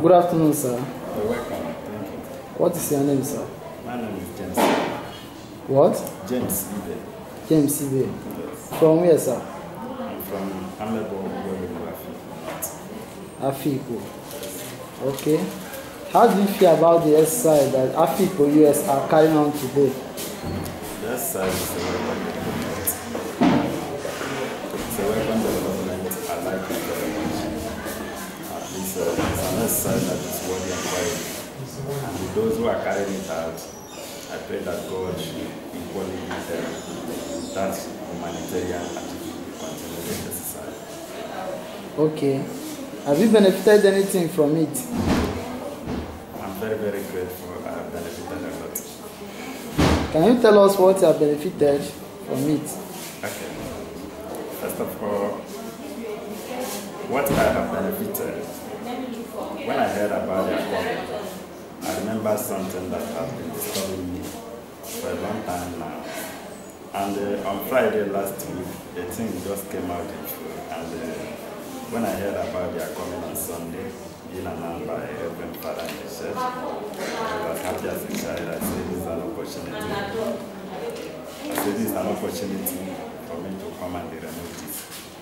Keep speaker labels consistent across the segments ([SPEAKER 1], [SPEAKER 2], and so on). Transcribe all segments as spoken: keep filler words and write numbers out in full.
[SPEAKER 1] Good afternoon, sir.
[SPEAKER 2] You're welcome. Thank you.
[SPEAKER 1] What is your name, sir?
[SPEAKER 2] My name is James.
[SPEAKER 1] What?
[SPEAKER 2] James Ibe.
[SPEAKER 1] James Ibe.
[SPEAKER 2] Yes.
[SPEAKER 1] From where, sir?
[SPEAKER 2] I'm from Amebo,
[SPEAKER 1] Afikpo. Okay. How do you feel about the exercise that Afikpo U S are carrying on today?
[SPEAKER 2] The exercise is a welcome development. It's a welcome development. I like it very much. At least uh, it's an exercise that is worthy and valuable. And with those who are carrying it out, I pray that God should equally give them that humanitarian attitude to continue the exercise.
[SPEAKER 1] Okay. Have you benefited anything from it?
[SPEAKER 2] I'm very, very grateful. I have benefited a lot.
[SPEAKER 1] Can you tell us what you have benefited from it?
[SPEAKER 2] Okay. First of all, what I have benefited, when I heard about their comment, I remember something that has been disturbing me for a long time now. And uh, on Friday last week, the thing just came out in full. And uh, when I heard about their coming on Sunday, being announced by a Reverend Father in the church, I was happy as a child. I said this is an opportunity. I said this is an opportunity for me to come and remove this.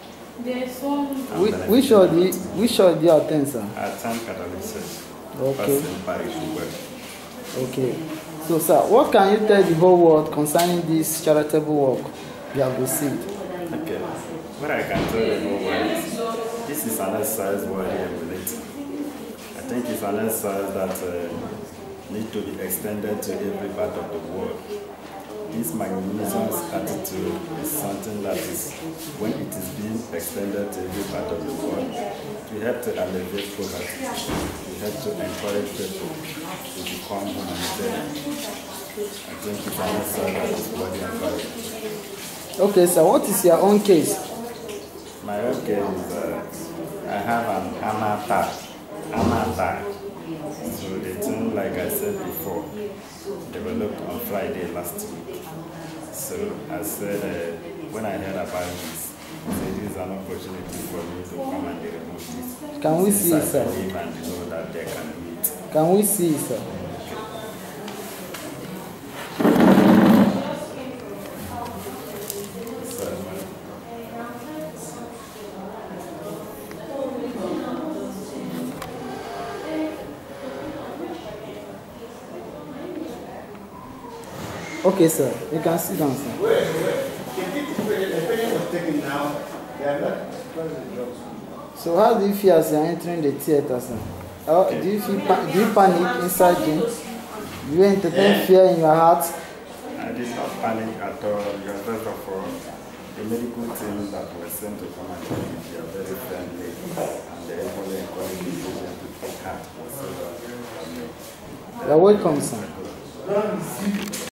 [SPEAKER 1] Which, which church do you, which church do you attend, sir?
[SPEAKER 2] I attend Catholic Church.
[SPEAKER 1] Okay.
[SPEAKER 2] Parish
[SPEAKER 1] Okay. So, sir, what can you tell the whole world concerning this charitable work you have received?
[SPEAKER 2] Okay. What I can tell the whole world is this is an exercise worthy emulating. I think it's an exercise that uh, needs to be extended to every part of the world. This magnanimous attitude is something that is, when it is being extended to every part of the world, we have to elevate poverty. We have to encourage people to become humanitarian. I think it's an exercise that is worthy and valuable.
[SPEAKER 1] Okay, sir, what is your own case?
[SPEAKER 2] My own case is uh, I have an anata. Anata. So the thing, like I said before, developed on Friday last week. So I said, uh, when I heard about this, I said this is an opportunity for me to come and remove this.
[SPEAKER 1] Can we see it, sir?
[SPEAKER 2] I believe and know that they can do it.
[SPEAKER 1] Can we see it, sir? Okay, sir. You can sit down, sir.
[SPEAKER 3] Wait, wait. The patient was taken now. They are not closing the doors.
[SPEAKER 1] So, how do you feel as you are entering the theater, sir? How, do you feel pa do you panic inside you? Do you entertain fear in your heart?
[SPEAKER 2] I did not panic at all because first of all, the medical team that was sent to come and treat me, they are very friendly and they equally encourage the patient to take heart.
[SPEAKER 1] You are welcome, sir.